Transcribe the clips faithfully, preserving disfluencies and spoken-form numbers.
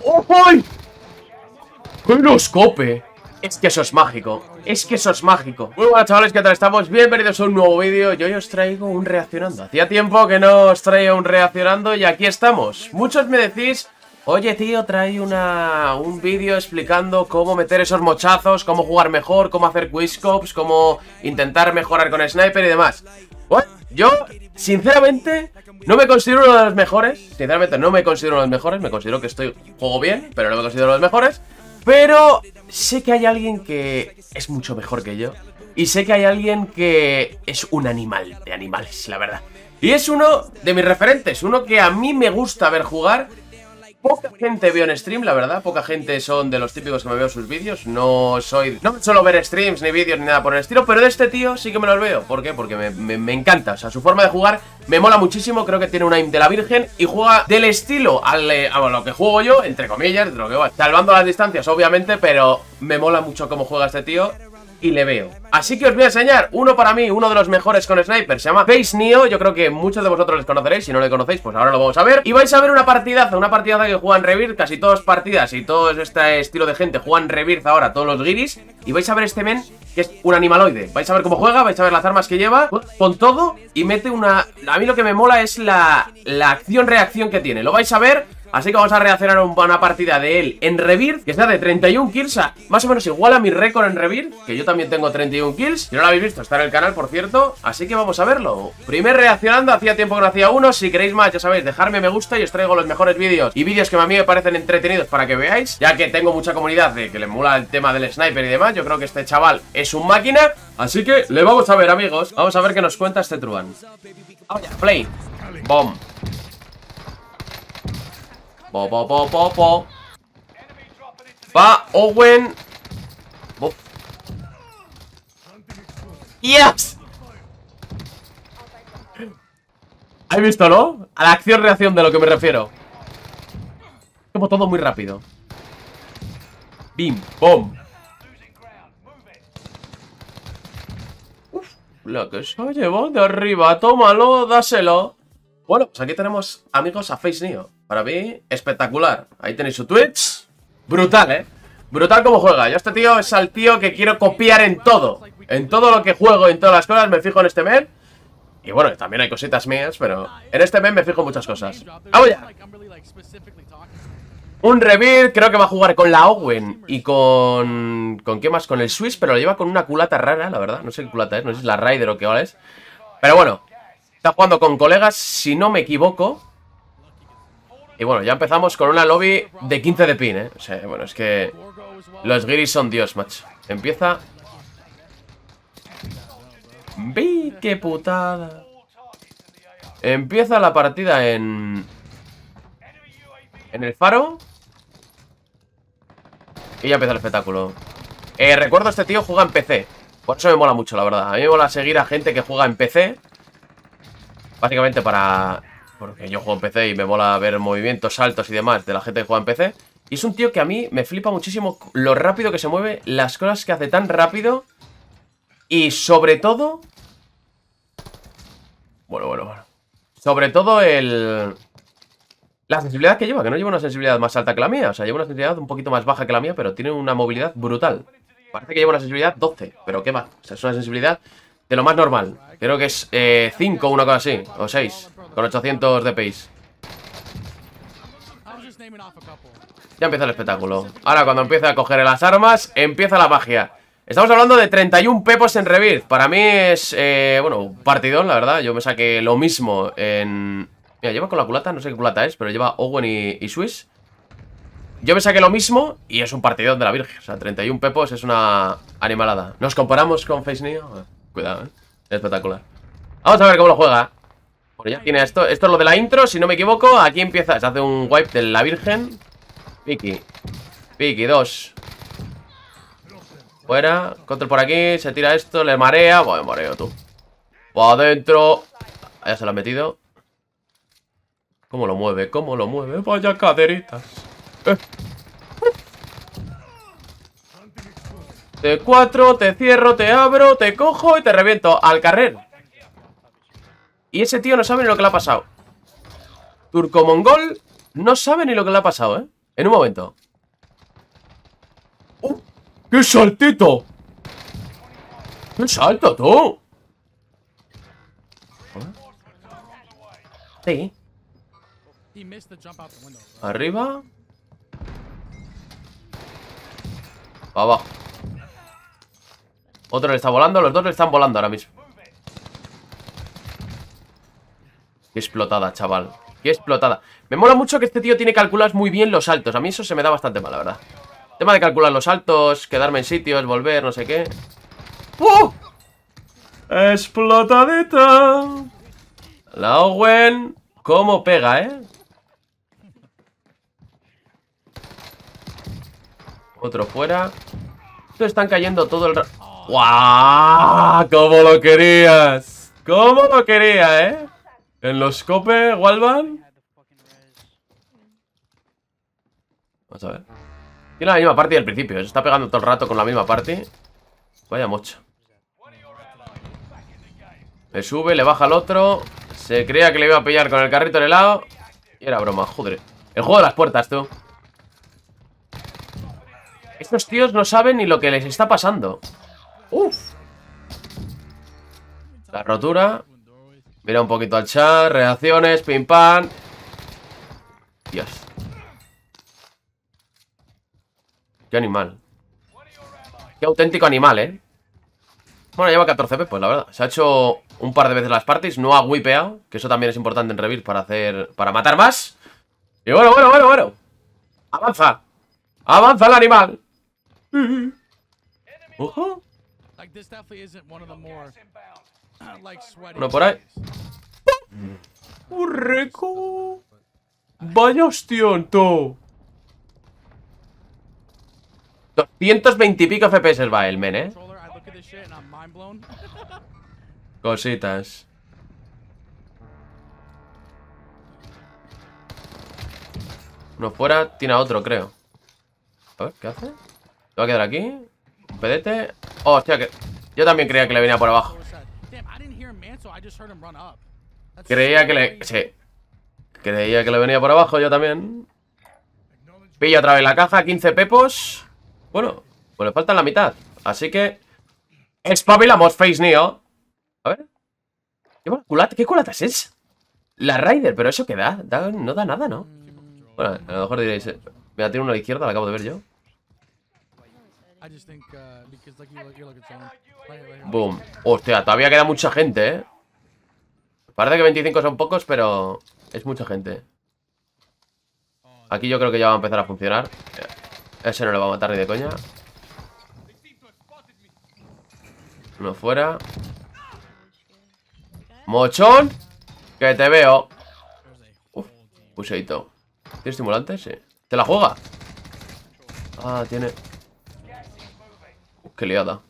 ¡Ay! ¡Qué noscope! Es que eso es mágico. Es que eso es mágico. Muy buenas, chavales, ¿qué tal estamos? Bienvenidos a un nuevo vídeo. Y hoy os traigo un reaccionando. Hacía tiempo que no os traía un reaccionando y aquí estamos. Muchos me decís: oye, tío, trae una, un vídeo explicando cómo meter esos mochazos, cómo jugar mejor, cómo hacer quickscopes, cómo intentar mejorar con sniper y demás. Bueno, yo, sinceramente, no me considero uno de los mejores. Sinceramente, no me considero uno de los mejores. Me considero que estoy, juego bien, pero no me considero uno de los mejores. Pero sé que hay alguien que es mucho mejor que yo. Y sé que hay alguien que es un animal de animales, la verdad. Y es uno de mis referentes, uno que a mí me gusta ver jugar. Poca gente veo en stream, la verdad. Poca gente son de los típicos que me veo sus vídeos. No soy... No me suelo ver streams, ni vídeos, ni nada por el estilo. Pero de este tío sí que me los veo. ¿Por qué? Porque me, me, me encanta. O sea, su forma de jugar me mola muchísimo. Creo que tiene un aim de la virgen. Y juega del estilo al, eh, a lo que juego yo, entre comillas, entre lo que va. Salvando las distancias, obviamente. Pero me mola mucho cómo juega este tío. Y le veo. Así que os voy a enseñar uno para mí, uno de los mejores con sniper. Se llama FaceNeo. Yo creo que muchos de vosotros les conoceréis. Si no le conocéis, pues ahora lo vamos a ver. Y vais a ver una partidaza, una partidaza que juegan Rebirth. Casi todas partidas y todo este estilo de gente juegan Rebirth ahora, todos los guiris. Y vais a ver este men, que es un animaloide. Vais a ver cómo juega, vais a ver las armas que lleva, con todo. Y mete una... A mí lo que me mola es la, la acción-reacción que tiene. Lo vais a ver. Así que vamos a reaccionar a una partida de él en Rebirth, que está de treinta y un kills, más o menos igual a mi récord en Rebirth, que yo también tengo treinta y un kills. Si no lo habéis visto, está en el canal, por cierto. Así que vamos a verlo. Primer reaccionando, hacía tiempo que no hacía uno. Si queréis más, ya sabéis, dejadme me gusta y os traigo los mejores vídeos. Y vídeos que a mí me parecen entretenidos para que veáis, ya que tengo mucha comunidad de que le mola el tema del sniper y demás. Yo creo que este chaval es un máquina. Así que le vamos a ver, amigos. Vamos a ver qué nos cuenta este truán. Vamos ya, play. Bom. Po, po, po, po, po. Va, Owen. Bo. ¡Yes! ¿Habéis visto, no? A la acción-reacción de lo que me refiero. Como todo muy rápido. Bim, bom. Uf, lo que se ha llevado de arriba. Tómalo, dáselo. Bueno, pues aquí tenemos, amigos, a FaceNeo. Para mí, espectacular. Ahí tenéis su Twitch. Brutal, ¿eh? Brutal como juega. Yo este tío es al tío que quiero copiar en todo. En todo lo que juego, en todas las cosas, me fijo en este men. Y bueno, también hay cositas mías, pero en este men me fijo en muchas cosas. ¡Vamos ya! Un Rebirth, creo que va a jugar con la Owen y con... ¿Con qué más? Con el Swiss, pero lo lleva con una culata rara, la verdad. No sé qué culata es, no sé si es la Raider o qué vale es. Pero bueno, está jugando con colegas, si no me equivoco. Y bueno, ya empezamos con una lobby de quince de pin, ¿eh? O sea, bueno, es que los guiris son Dios, macho. Empieza... ¡Vi, qué putada! Empieza la partida en... En el faro. Y ya empieza el espectáculo. Eh, recuerdo este tío juega en P C. Por eso me mola mucho, la verdad. A mí me mola seguir a gente que juega en P C. Básicamente para... Porque yo juego en P C y me mola ver movimientos, saltos y demás de la gente que juega en P C. Y es un tío que a mí me flipa muchísimo lo rápido que se mueve, las cosas que hace tan rápido. Y sobre todo... Bueno, bueno, bueno. Sobre todo el... La sensibilidad que lleva, que no lleva una sensibilidad más alta que la mía. O sea, lleva una sensibilidad un poquito más baja que la mía, pero tiene una movilidad brutal. Parece que lleva una sensibilidad doce, pero qué va. O sea, es una sensibilidad de lo más normal. Creo que es eh, cinco o una cosa así, o seis, con ochocientos D P I. Ya empieza el espectáculo. Ahora cuando empieza a coger las armas, empieza la magia. Estamos hablando de treinta y un pepos en Rebirth. Para mí es, eh, bueno, un partidón, la verdad. Yo me saqué lo mismo en... Mira, lleva con la culata, no sé qué culata es, pero lleva Owen y, y Swiss. Yo me saqué lo mismo y es un partidón de la virgen. O sea, treinta y un pepos es una animalada. ¿Nos comparamos con FaceNeo? Cuidado, eh. Espectacular. Vamos a ver cómo lo juega. Bueno, ya tiene esto. Esto es lo de la intro, si no me equivoco. Aquí empieza, se hace un wipe de la virgen. Piki. Piki, dos. Fuera. Control por aquí. Se tira esto, le marea. Bueno, mareo tú. Para adentro. Ya se lo ha metido. ¿Cómo lo mueve? ¿Cómo lo mueve? Vaya caderitas. Eh. T cuatro, te cierro, te abro, te cojo y te reviento al carrer. Y ese tío no sabe ni lo que le ha pasado. Turco-mongol no sabe ni lo que le ha pasado, ¿eh? En un momento. ¡Uh! ¡Qué saltito! ¡Qué salto, tú! Sí. Arriba. Abajo. Otro le está volando. Los dos le están volando ahora mismo. Qué explotada, chaval. Qué explotada. Me mola mucho que este tío tiene calculados muy bien los saltos. A mí eso se me da bastante mal, la verdad. Tema de calcular los saltos, quedarme en sitios, volver, no sé qué. ¡Uh! Explotadita. La Owen. ¿Cómo pega, eh? Otro fuera. Estos están cayendo todo el rato. ¡Guau! ¡Cómo lo querías! ¿Cómo lo quería, eh? En los cope, Walvan. Vamos a ver. Tiene la misma party del principio. Se está pegando todo el rato con la misma party. Vaya mocho. Le sube, le baja al otro. Se creía que le iba a pillar con el carrito de helado. Y era broma, joder. El juego de las puertas, tú. Estos tíos no saben ni lo que les está pasando. Uf. La rotura. Mira un poquito al chat. Reacciones, pim pam. Dios. Qué animal. Qué auténtico animal, eh. Bueno, lleva catorce pepos, la verdad. Se ha hecho un par de veces las parties. No ha wipeado. Que eso también es importante en Rebirth para hacer. Para matar más. Y bueno, bueno, bueno, bueno. Avanza. Avanza el animal. Uh-huh. Uno por ahí. ¡Urreco! Vaya hostión, tú. doscientos veinte y pico F P S va el men, eh. Cositas. Uno fuera, tiene a otro, creo. A ver, ¿qué hace? ¿Se va a quedar aquí? Un pedete. Oh, hostia, que... Yo también creía que le venía por abajo. Creía que le... Sí. Creía que le venía por abajo, yo también. Pilla otra vez la caja, quince pepos. Bueno, pues le faltan la mitad. Así que... espabilamos, Face Neo. A ver. ¿Qué culata, ¿Qué culata es esa? La Raider, pero eso que da, da no da nada, ¿no? Bueno, a lo mejor diréis... Mira, tiene uno a la izquierda, la acabo de ver yo. Boom. Hostia, todavía queda mucha gente, ¿eh? Parece que veinticinco son pocos, pero... es mucha gente. Aquí yo creo que ya va a empezar a funcionar. Ese no le va a matar ni de coña. Uno fuera. Mochón. Que te veo. Uf, puseito. ¿Tiene estimulante? Sí. ¿Te la juega? Ah, tiene... Uf, qué liada.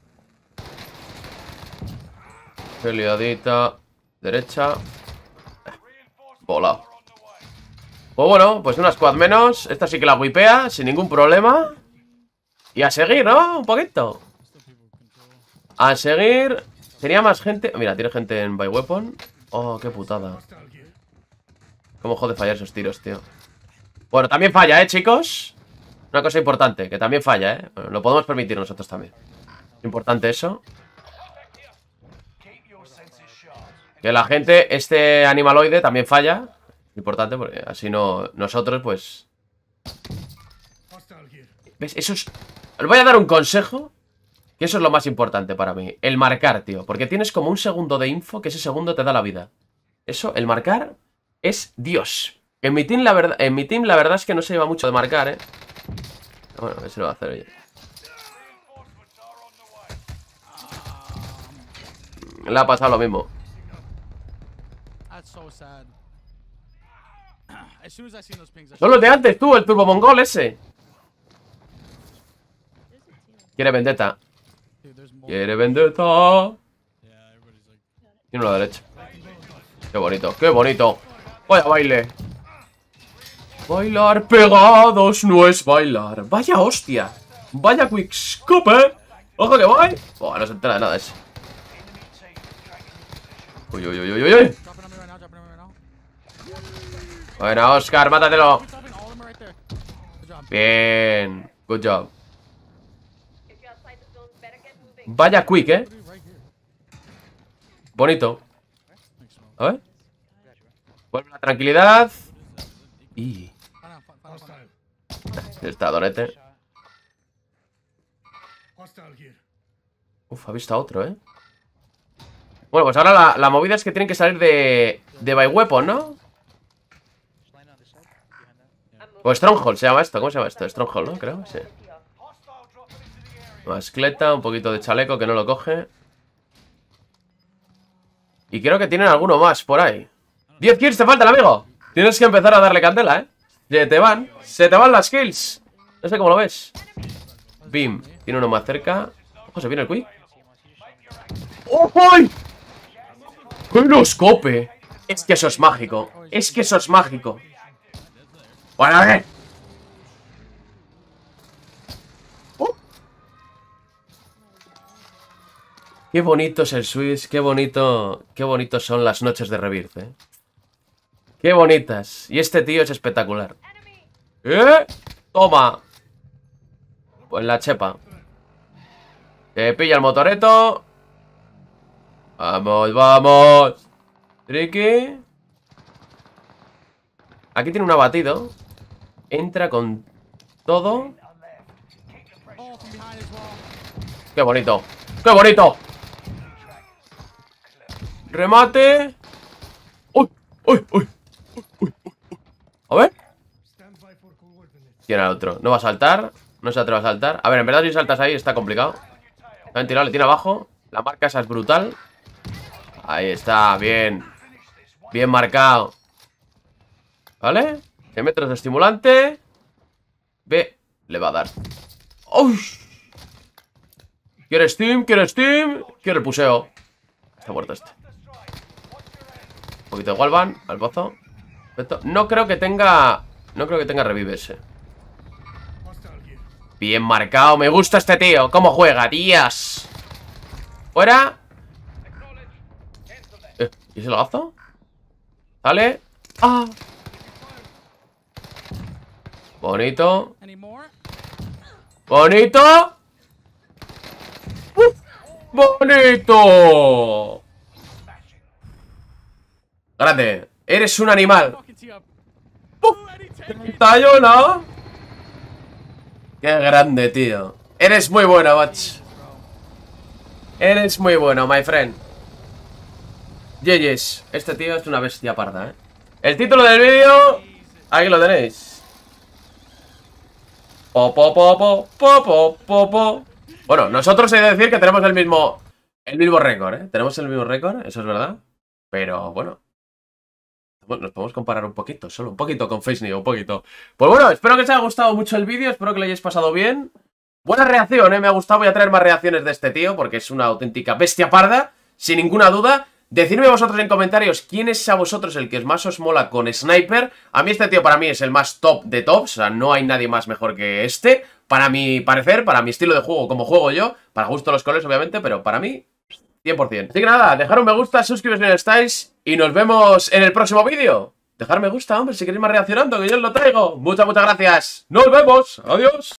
Qué liadita. Derecha. Volado. Pues bueno, pues una squad menos. Esta sí que la whipea sin ningún problema. Y a seguir, ¿no? Un poquito. A seguir. Tenía más gente. Mira, tiene gente en By Weapon. Oh, qué putada. Cómo jode fallar esos tiros, tío. Bueno, también falla, ¿eh, chicos? Una cosa importante, que también falla, ¿eh? Bueno, lo podemos permitir nosotros también. Importante eso. Que la gente, este animaloide también falla. Importante, porque así no... Nosotros, pues... ¿Ves? Eso es... Os voy a dar un consejo. Que eso es lo más importante para mí. El marcar, tío. Porque tienes como un segundo de info, que ese segundo te da la vida. Eso, el marcar, es Dios. En mi team, la verdad, en mi team, la verdad es que no se lleva mucho de marcar, ¿eh? Bueno, a ver si lo va a hacer, oye. Le ha pasado lo mismo. Son los de antes, tú, el turbo mongol ese. Quiere vendetta. Quiere vendetta. Y uno a la derecha. Qué bonito, qué bonito. Vaya baile. Bailar pegados no es bailar. Vaya hostia. Vaya quickscope. Ojo que voy. Buah, no se entera de nada ese. Uy, uy, uy, uy, uy. Bueno, Oscar, mátatelo. Bien. Good job. Vaya quick, ¿eh? Bonito. A ver. Vuelve la tranquilidad. Y... está Dorete. Uf, ha visto a otro, ¿eh? Bueno, pues ahora la, la movida es que tienen que salir de... de by weapon, ¿no? O Stronghold se llama esto. ¿Cómo se llama esto? Stronghold, ¿no? Creo, sí. Mascleta, un poquito de chaleco que no lo coge. Y creo que tienen alguno más por ahí. diez kills te faltan, amigo. Tienes que empezar a darle candela, ¿eh? Se te van, se te van las kills. No sé cómo lo ves. Bim, tiene uno más cerca. Ojo, se viene el quick. ¡Oh, ay! ¡Qué noscope! Es que eso es mágico. Es que eso es mágico. Bueno, a ver. Oh. Qué bonito es el Switch. Qué bonito. Qué bonitos son las noches de Rebirth, ¿eh? Qué bonitas. Y este tío es espectacular. ¿Eh? Toma. Pues la chepa. Que pilla el motoreto. Vamos, vamos. Tricky. Aquí tiene un abatido. Entra con todo. Qué bonito. ¡Qué bonito! Remate. ¡Uy! ¡Uy! ¡Uy! ¡Uy! A ver. Tiene al otro. No va a saltar. No se atreve a saltar. A ver, en verdad si saltas ahí está complicado. Le han tirado, le tiene abajo. La marca esa es brutal. Ahí está, bien. Bien marcado. ¿Vale? cien metros de estimulante. B. Le va a dar. ¡Uy! ¿Quiere Steam? ¿Quiere Steam? ¿Quiere el puseo? Está muerto este. Un poquito de Wallbang al pozo. Perfecto. No creo que tenga... No creo que tenga revive ese. Bien marcado. Me gusta este tío. ¿Cómo juega? Días. Fuera. Eh, ¿Y ese lazo? Sale. ¡Ah! Bonito. Bonito. ¡Uf! Bonito. Grande. Eres un animal. ¡Uf! treinta y uno. Qué grande, tío. Eres muy bueno, Bach. Eres muy bueno, my friend. G G's. Este tío es una bestia parda, ¿eh? El título del vídeo, aquí lo tenéis. Po, po, po, po, po, po, po, po. Bueno, nosotros he de decir que tenemos el mismo El mismo récord, ¿eh? Tenemos el mismo récord, eso es verdad. Pero bueno, nos podemos comparar un poquito, solo un poquito con FaceNeo, un poquito. Pues bueno, espero que os haya gustado mucho el vídeo, espero que lo hayáis pasado bien. Buena reacción, ¿eh? Me ha gustado, voy a traer más reacciones de este tío, porque es una auténtica bestia parda, sin ninguna duda. Decidme vosotros en comentarios quién es a vosotros el que más os mola con Sniper. A mí este tío para mí es el más top de tops, o sea, no hay nadie más mejor que este. Para mi parecer, para mi estilo de juego, como juego yo, para gusto de los colores obviamente, pero para mí, cien por cien. Así que nada, dejar un me gusta, suscribiros si no estáis y nos vemos en el próximo vídeo. Dejar me gusta, hombre, si queréis más reaccionando, que yo os lo traigo. Muchas, muchas gracias. Nos vemos. Adiós.